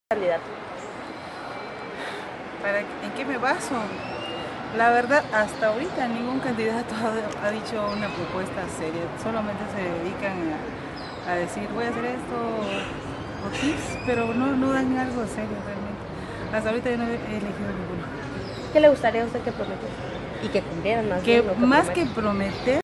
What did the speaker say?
Candidato. ¿En qué me baso? La verdad, hasta ahorita ningún candidato ha dicho una propuesta seria, solamente se dedican a decir voy a hacer esto o tips, pero no dan algo serio realmente. Hasta ahorita yo no he elegido ninguno. ¿Qué le gustaría a usted que prometiera? Y que cumplieran más Que bien lo que más prometen. que prometer,